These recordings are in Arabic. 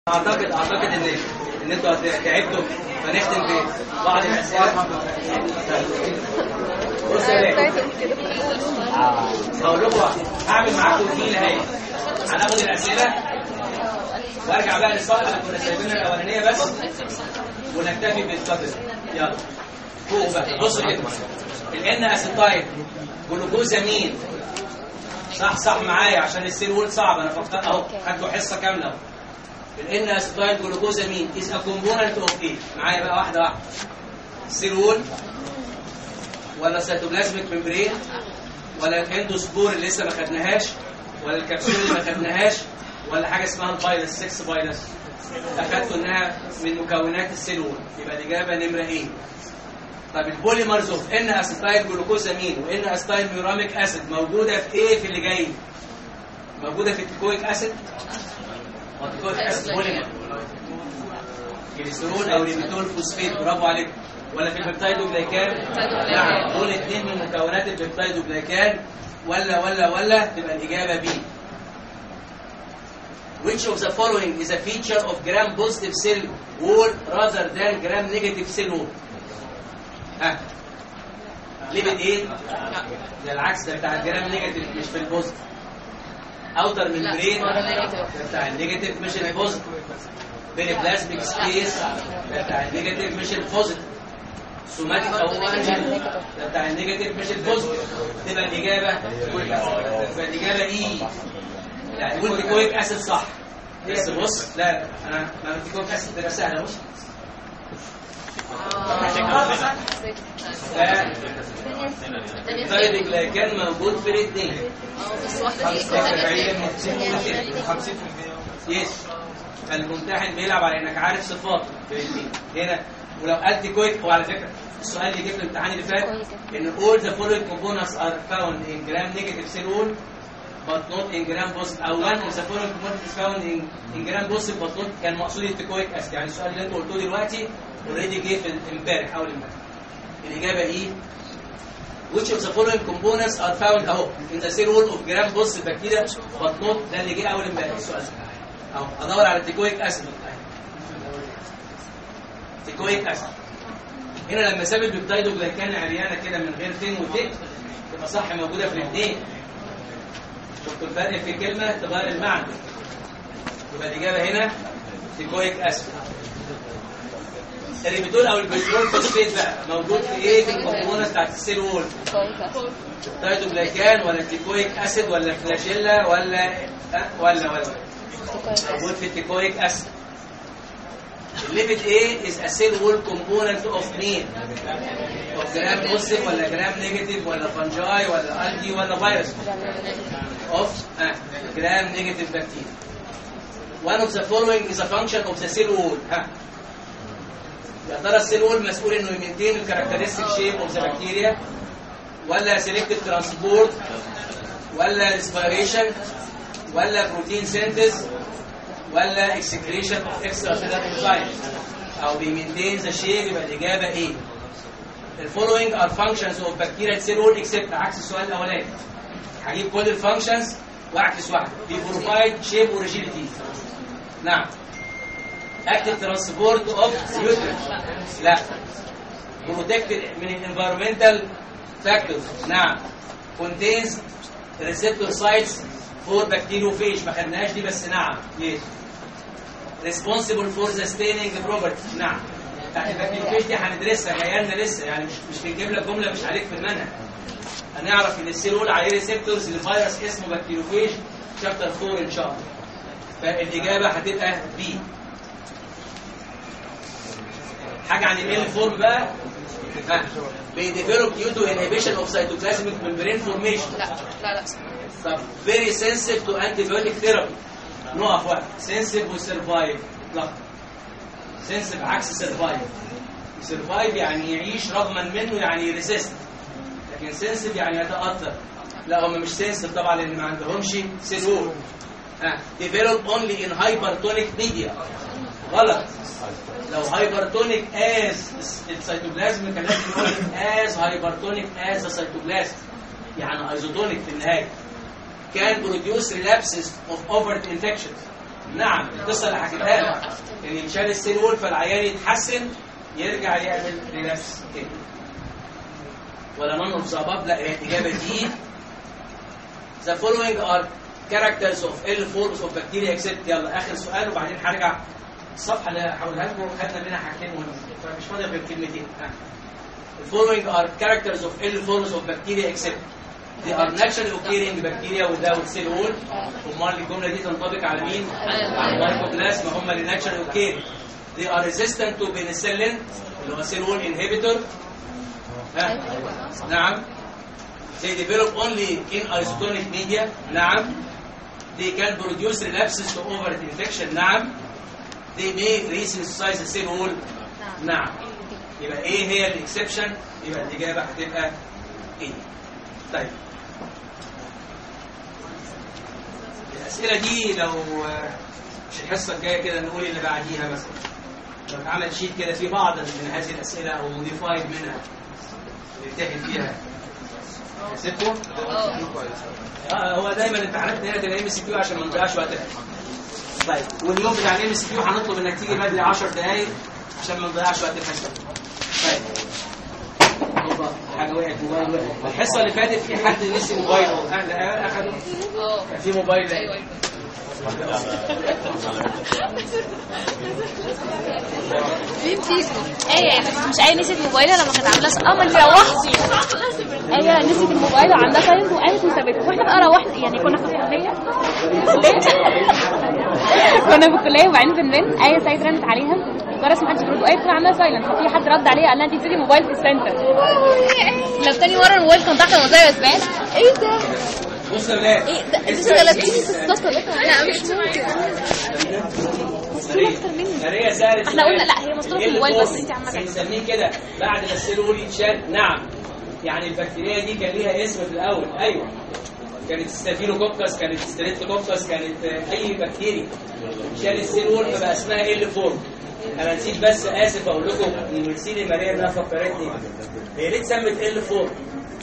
اعتقد ان انتوا تعبتوا، فنختم ببعض الاسئله. بص يا باشا، هقول لكم هعمل معاكم ديل اهي، هناخد الاسئله وارجع بقى للصفحه اللي كنا سايبينها الاولانيه بس ونكتفي بالقدر. يلا فوق بقى، بصوا كده. الان اسيتايل جلوكوزامين، صح معايا عشان السيل وول صعب، انا فكرت اهو خدتوا حصه كامله اهو. الان اسيتايل جلوكوزامين از ا كومبوننت اوف ايه؟ معايا بقى واحده واحده. السيل وول ولا سيتوبلازميك ممبرين ولا الاندوسبور اللي لسه ما خدناهاش ولا الكبسول اللي ما خدناهاش ولا حاجه اسمها الفيروس 6 فيروس؟ اخدتوا انها من مكونات السيل وول، يبقى الاجابه نمره ايه؟ طب البوليمرز اوف ان اسيتايل جلوكوزامين وان اسيتايل ميوراميك اسيد موجوده في ايه في اللي جاي؟ موجوده في التيكويك اسيد. التيكويك اسيد بوليمر جليسرول او ريبيتول فوسفيت، برافو عليكم. ولا في البيبتايدوجلايكان؟ نعم، دول اثنين من مكونات البيبتايدوجلايكان. ولا تبقى الاجابه بي. Which of the following is a feature of gram positive cell wall rather than gram negative cell wall؟ ها ليبيد ايه؟ ده العكس، ده بتاع الجرام نيجاتيف مش في البوزيتيف. اوتر ممبرين ده بتاع النيجاتيف مش البوزيتيف. بيريبلازميك سبيس ده بتاع النيجاتيف مش البوزيتيف. سوماتيك او انجل ده بتاع النيجاتيف مش البوزيتيف. تبقى الاجابه ايه؟ يعني قلت كويك اسيد صح، بس بص لا انا ما قلت كويك اسيد تبقى سهله. بص كان موجود في الاثنين بس واحده 50% يس. فالممتحن بيلعب على انك عارف صفاته في الاثنين هنا. ولو قلت كويك، وعلى فكره السؤال اللي جه في الامتحان اللي فات ان all the following components are found in gram negative cell wall but not in gram positive، او one of the following components is found in gram positive but not، كان مقصود التيكويك اسيد. يعني السؤال اللي انتوا قلتوه دلوقتي اوريدي جه في امبارح اول امبارح. الاجابه ايه؟ which of the following components are found اهو in the cell wall of gram positive bacteria but not، ده اللي جه اول امبارح السؤال اهو. ادور على التيكويك اسيد. تيكويك اسيد هنا لما ساب البيبتايدوجلايكان عريانه كده من غير تين وتين تبقى صح موجوده في الاثنين. شفتوا الفرق في كلمه تغير المعنى. يبقى الاجابه هنا تيكويك اسيد. الريبيتول او الجليسرول فوسفيت بقى موجود في ايه في الكومبوننت بتاعت السيل وول؟ البيبتايدوجلايكان ولا التيكويك اسيد ولا فلاشيلا ولا موجود في التيكويك اسيد. الليبيد ايه is a cell wall component of مين؟ of gram positive ولا gram negative ولا fungi ولا algae ولا virus؟ of gram negative bacteria. One of the following is a function of the cell wall. يا ترى السيل وول مسؤول انه يمنتين الكاركترستيك شيب اوف ذا بكتيريا ولا سيلكتيف ترانسبورت ولا ريسبيريشن ولا بروتين سينثيز ولا اكسكريشن اوف اكسترا سيلولار انزيمز، او بيمنتين ذا شيب؟ يبقى الاجابه ايه؟ الفولوينج ار فانكشنز اوف بكتيريا سيل وول اكسبت، عكس السؤال الاولاني. هجيب كل الفانكشنز واعكس واحده. بيبروفايد شيب وريجيديتي. نعم. اكتف ترانسبورت اوف نيوترينت، لا. بروتكت من الانفيرمنتال فاكتورز، نعم. كونتينز ريسبتور سايتس فور بكتيريوفيج، ما خدناهاش دي بس نعم. يس. ريسبونسبل فور ذا ستيننج بروبرتي، نعم. البكتيريوفيج دي هندرسها جايه لنا لسه، يعني مش بنجيب لك جمله مش عليك في المنهج. هنعرف ان السيل وول عليه ريسبتورز لفيروس اسمه بكتيريوفيج شابتر 4 ان شاء الله. فالاجابه هتبقى بي. حاجه عن ال فورم بقى. بيديفلوب ديو تو انهبيشن اوف سيتوبلازميك ممبرين فورميشن. لا طب فيري سنسيف تو انتي بايوتيك ثيرابي. نقف واحد. سنسيف وسرفايف. لا، سنسيف عكس سرفايف. سرفايف يعني يعيش رغما منه، يعني ريسيست. لكن سنسيف يعني يتاثر. لا، هم مش سنسيف طبعا لان ما عندهمش سيل وول. ديفلوب اونلي ان هايبرتونيك ميديا. غلط. لو هايبرتونيك از السيتوبلازم كان لازم يقول از هايبرتونيك از السيتوبلازم، يعني ايزوتونيك في النهايه. كان بروديوس ريلابسز اوف اوفرت انفكشن. نعم، القصه اللي حكيتها لك ان يتشال السيل وول فالعيان يتحسن يرجع يعمل ريلابس تاني. ولا نون اوف ذا اباب؟ لا، هي الاجابه دي. The following are characters of L forms of bacteria except. يلا اخر سؤال وبعدين هرجع الصفحه اللي هقولها لكم خدنا منها حاجتين مهمين فمش فاضي غير كلمتين. The following are characters of L forms of bacteria except. They are naturally occurring bacteria without cell wall. امال الجمله دي تنطبق على مين؟ على المايكوبلازما، هم اللي naturally occurring. They are resistant to penicillin اللي هو cell wall inhibitor. نعم. They develop only in isotonic media. نعم. They can produce relapses to overt infection. نعم. They may resynthesize the cell wall. نعم. يبقى ايه هي الاكسبشن؟ يبقى الاجابه هتبقى ايه؟ طيب. الاسئله دي لو مش الحصه الجايه كده نقول اللي بعديها مثلا. لو اتعمل شيت كده في بعض من هذه الاسئله او موديفايد منها نمتحن فيها. سيبكم؟ هو دايما امتحانات نهايه الام اس كيو عشان ما نضيعش وقتنا. طيب واليوم بتاع الام اس كيو هنطلب انك تيجي بدري 10 دقائق عشان ما نضيعش وقت الحصه. طيب. حاجه وقعت، موبايل وقع. الحصه اللي فاتت في حد نسي موبايله، اخده؟ كان في موبايل. ايوه بنتي ايه مش ايه نسيت موبايلها لما كانت عامله ما انت روحتي. ايه نسيت الموبايل وعندها سايلنت وقامت وسابته واحنا بقى روحنا يعني كنا في الكليه وبعدين بنرن ايه سيد رنت عليها جرس محدش بيرد ايه بتقول عندها سايلنت ففي حد رد عليها قال لها انت نسيتي الموبايل في السنتر. لو تاني مره الموبايل كان تحت الموبايل اسبان. ايه ده؟ بص يا ولاد ايه ده؟ انت غلبتيني في السطر. لا مش ممكن. ماريا سالت احنا قلنا لا هي مصروف الموبايل بس انت عماله بنسميه كده بعد ما السيل وول يتشال. نعم. يعني البكتيريا دي كان ليها اسم في الاول. ايوه كانت ستافيلوكوكس، كانت ستريبتوكوكس، كانت اي بكتيريا. شال السيل وول فبقى اسمها ال فورم. انا نسيت بس اسف اقول لكم ان مرسيلي ماريا انها فكرتني هي ليه اتسمت ال فورم.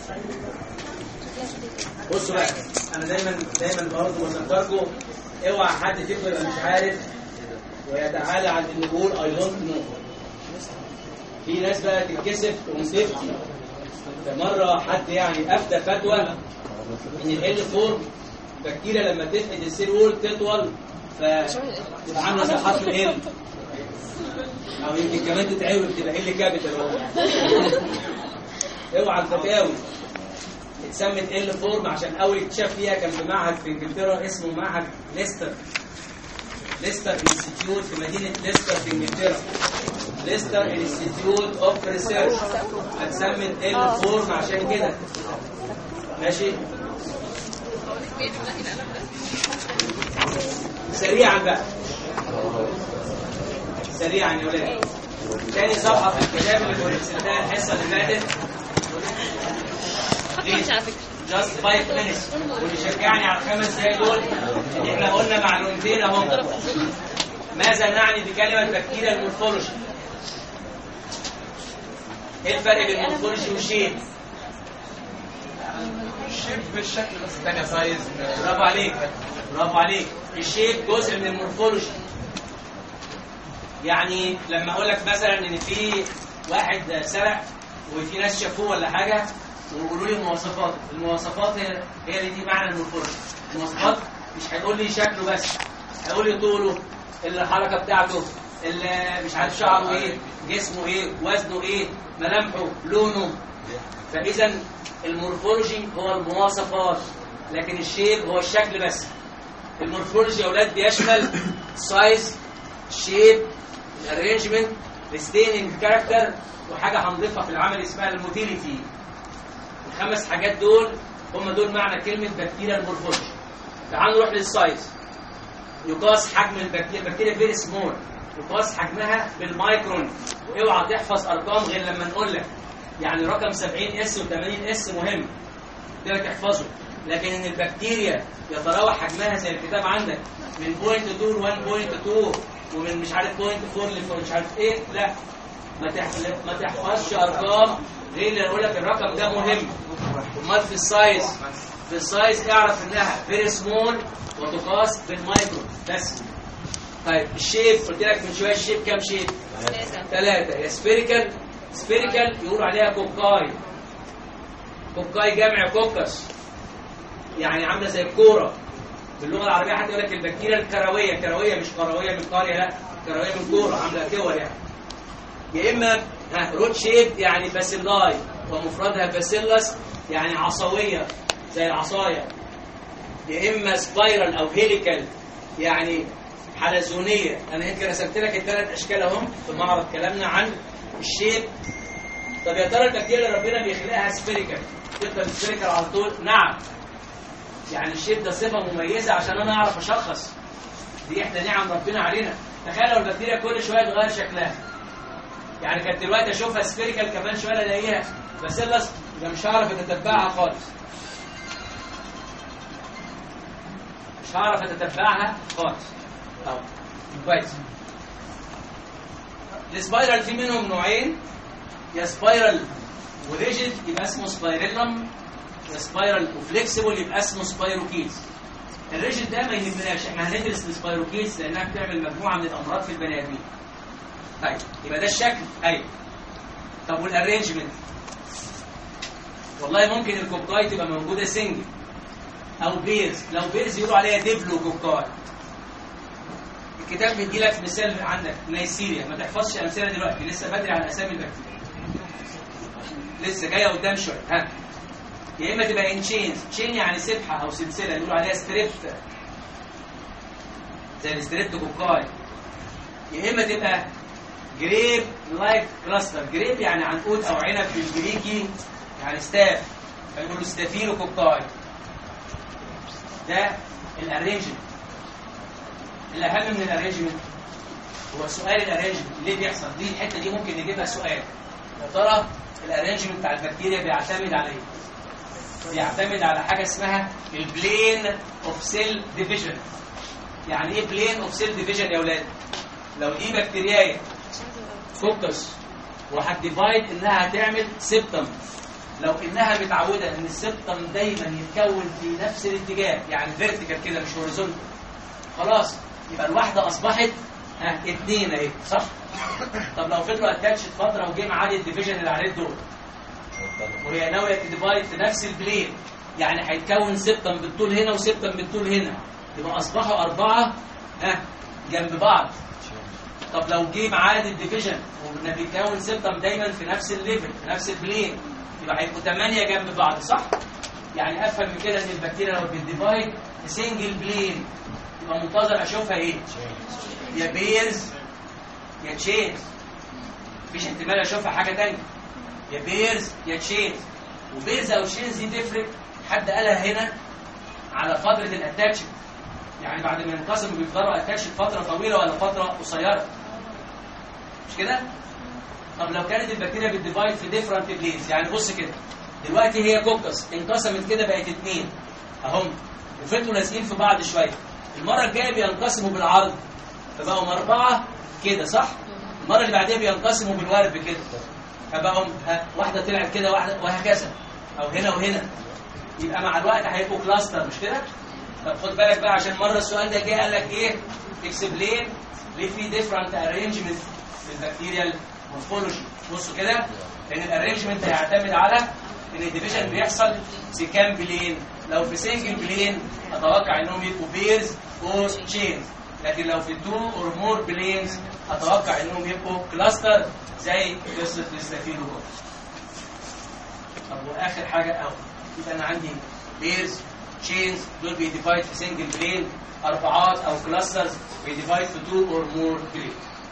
بصوا بقى انا دايما برضه بذكركم اوعى حد فيكم يبقى مش عارف ويتعالى عند النقول اي دونت نو. في ناس بقى تتكسف ومسفتي. مرة حد يعني افتى فتوى ان ال فورم بكتيريا لما تفقد السيل وول تطول فتبقى عامله زي حرف ال او يمكن كمان تتعوج تبقى ال كابيتال. اوعى الفتاوي. اتسمت ال فورم عشان اول اكتشاف فيها كان في معهد في انجلترا اسمه معهد ليستر انستيتيوت في مدينه ليستر في انجلترا. ليستر انستيتيوت اوف ريسيرش اتسمت ال فورم عشان كده. ماشي. سريعا بقى سريعا يا ولاد. تاني صفحه في الكتاب اللي وريتها الحصه اللي فاتت just 5 minutes. واللي شجعني على ال5 دقايق دول ان احنا قلنا معلومتين اهو. ماذا نعني بكلمه بكتيريا المورفولوجي؟ ايه الفرق بين المورفولوجي والشيب؟ الشيب بالشكل بس الثانيه سايز. برافو عليك. الشيب جزء من المورفولوجي. يعني لما اقول لك مثلا ان في واحد سرق وفي ناس شافوه ولا حاجه ويقولوا لي المواصفات هي اللي دي معنى المورفولوجي. المواصفات مش هيقول لي شكله بس، هيقول لي طوله، الحركه بتاعته، مش عارف شعره ايه، جسمه ايه، وزنه ايه، ملامحه، لونه. فاذا المورفولوجي هو المواصفات لكن الشيب هو الشكل بس. المورفولوجي يا اولاد بيشمل سايز، شيب، الارينجمنت، الستيننج كاركتر، وحاجه هنضيفها في العمل اسمها الموتيليتي. ال5 حاجات دول هم دول معنى كلمه بكتيريا المورفولوجي. تعالوا نروح للسايز. يقاس حجم البكتيريا فيري سمول، يقاس حجمها بالمايكرون. اوعى تحفظ ارقام غير لما نقول لك. يعني رقم 70 اس و80 اس مهم ده تحفظه، لكن ان البكتيريا يتراوح حجمها زي الكتاب عندك من 0.2 ل 1.2 ومن مش عارف 0.4 ل مش عارف ايه، لا ما تحفظش ارقام غير اللي اقول لك الرقم ده مهم. امال في السايز اعرف انها فيري سمول وتقاس بالمايكرون بس. طيب الشيب قلت لك من شويه الشيب كام شيب؟ 3. يا سفيريكال، سفيريكال يقولوا عليها كوكاي. كوكاي جمع كوكس، يعني عامله زي الكوره. باللغه العربيه حتى يقول لك البكتيريا الكرويه، كرويه مش كرويه من قريه، لا كرويه من كوره عامله كور يعني. يا اما روت شيب يعني باسيلاي ومفردها باسيلس يعني عصويه زي العصايه. يا اما سبايرال او هيليكال يعني حلزونيه. انا يمكن رسمت لك ال3 اشكال اهم في معرض كلامنا عن الشيب. طب يا ترى البكتيريا اللي ربنا بيخلقها سفيريكال تفضل سفيريكال على طول؟ نعم. يعني الشيب ده صفه مميزه عشان انا اعرف اشخص. دي احدى نعم ربنا علينا. تخيل لو البكتيريا كل شويه تغير شكلها. يعني كانت دلوقتي اشوفها سفيريكال كمان شويه الاقيها باسيلس، يبقى مش هعرف اتتبعها خالص. مش هعرف اتتبعها خالص. طب كويس. السبايرال في منهم نوعين، يا سبايرال وريجيد يبقى اسمه سبايريلم، يا سبايرال وفليكسيبل يبقى اسمه سبايروكيز. الريجيد ده ما يهمناش، احنا هندرس السبايروكيز لانها بتعمل مجموعه من الامراض في البني ادمين. طيب يبقى ده الشكل. ايوه. طب والارينجمنت؟ والله ممكن الكوكاي تبقى موجوده سنجل او بيرز. لو بيرز يقولوا عليها ديبلو كوكاي. الكتاب بيدي لك مثال عندك نيسيريا، ما تحفظش امثله دلوقتي، لسه بدري على اسامي البكتيريا، لسه جايه قدام شويه. ها يا اما تبقى ان تشينز، تشين يعني سبحه او سلسله يقولوا عليها ستريبت زي الستريبت كوكاي. يا اما تبقى جريب لايك كلاستر. جريب يعني عنقود او عنب بالجريكي يعني ستاف، فيقولوا ستافيلو كوكاي. ده الارينجمنت. الاهم من الارينجمنت هو سؤال الارينجمنت ليه بيحصل. دي الحته دي ممكن نجيبها سؤال. يا ترى الارينجمنت بتاع البكتيريا بيعتمد على ايه؟ بيعتمد على حاجه اسمها البلين اوف سيل ديفيجن. يعني ايه بلين اوف سيل ديفيجن يا اولاد؟ لو دي بكتيريا فوكس وهتديفايد انها هتعمل سيبتم، لو انها متعوده ان السيبتم دايما يتكون في نفس الاتجاه يعني فيرتيكال كده مش هوريزونتال، خلاص يبقى الواحده اصبحت 2 اهي، صح؟ طب لو فضلوا اتاتشت فتره وجه معاد الديفيجن اللي عليه دول وهي ناويه تديفايد في نفس البلين، يعني هيتكون سيبتم بالطول هنا وسيبتم بالطول هنا، يبقى اصبحوا 4 جنب بعض. طب لو جه معاد الديفيجن وقلنا بيتكون سيبتم دايما في نفس الليفل في نفس البلين، يبقى هيبقوا 8 جنب بعض، صح؟ يعني افهم من كده ان البكتيريا لو بتديفايد في سنجل بلين يبقى منتظر اشوفها ايه؟ يا بيرز يا تشينز. مفيش احتمال اشوفها حاجه ثانيه. يا بيرز يا تشينز. وبيرز او تشينز دي تفرق، حد قالها هنا على فتره الاتاتشمنت، يعني بعد ما ينقسموا بيفضلوا اتاتشد فتره طويله ولا فتره قصيره، مش كده؟ طب لو كانت البكتيريا بتديفايد في ديفرنت بلينز، يعني بص كده دلوقتي هي كوكس انقسمت كده بقت 2 اهم وفضلوا لازقين في بعض شويه، المره الجايه بينقسموا بالعرض فبقوا 4 كده، صح؟ المره اللي بعديها بينقسموا بالورب كده فبقوا واحده طلعت كده واحده وهكذا، او هنا وهنا، يبقى مع الوقت هيبقوا كلاستر، مش كده؟ طب خد بالك بقى عشان مره السؤال ده جه قال لك ايه؟ اكسبلين ليه في ديفرنت ارينجمنت في البكتيريال مورفولوجي. بصوا كده لان الارينجمنت هيعتمد على ان الديفيجن بيحصل في كام بلين. لو في سنجل بلين اتوقع انهم يبقوا بيرز اور تشينز، لكن لو في 2 اور مور بلينز اتوقع انهم يبقوا كلاستر زي قصه الاستافيلوكوكس. طب واخر حاجه يبقى انا عندي بيرز تشينز دول بيديفايد في سنجل بلين، 4 او كلاسترز بيديفايد في 2 اور مور بلين.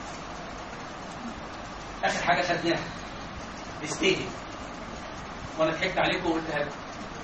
اخر حاجه خدناها الستيننج، وانا ضحكت عليكم وقلتها لكم.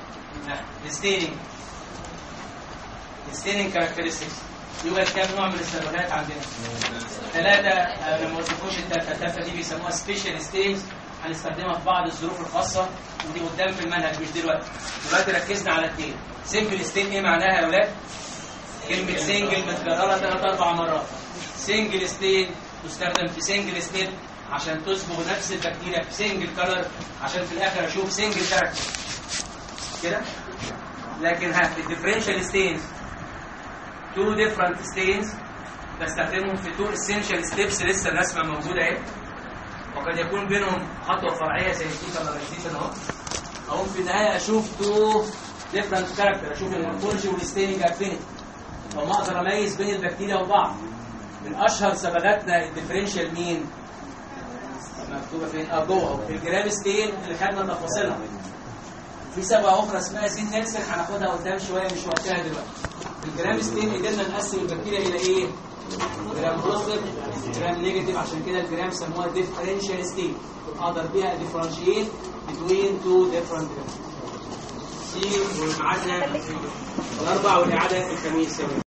الستيننج كاركترستكس يوجد كام نوع من السيرفرات عندنا؟ 3. انا ما قلتلكوش الثالثه دي بيسموها سبيشال ستينز، هنستخدمها في بعض الظروف الخاصه ودي قدام في المنهج مش دلوقتي. دلوقتي ركزنا على 2. سنجل ستين ايه معناها يا اولاد؟ كلمه سنجل متكرره 3-4 مرات. سنجل ستين تستخدم في سنجل ستيب عشان تصبغ نفس البكتيريا في سنجل كلر عشان في الاخر اشوف سنجل كاركتر كده. لكن الديفرنشال ستينز 2 different stains بستخدمهم في 2 essential steps لسه الرسمه موجوده اهي، وقد يكون بينهم خطوه فرعيه زي الديكالرايزيشن اهو. اقوم في النهايه اشوف 2 different character، اشوف المورفولوجي والستيننج افينيتي، وما اقدر اميز بين البكتيريا وبعض. من اشهر صبغاتنا الديفرنشال مين؟ مكتوبه فين؟ جوه في الجرام ستين اللي خدنا تفاصيلها. في صبغه اخرى اسمها زين نيلسون هناخدها قدام شويه مش وقتها دلوقتي. في الجرام ستين قدرنا نقسم البكتيريا الى ايه؟ جرام بوزيتيف، جرام نيجاتيف، عشان كده الجرام سموها ديفرنشال ستين. اقدر بيها ديفرنشيت بين 2 ديفرنت جرام. سي ومعادنا الاربع والاعاده الخميس.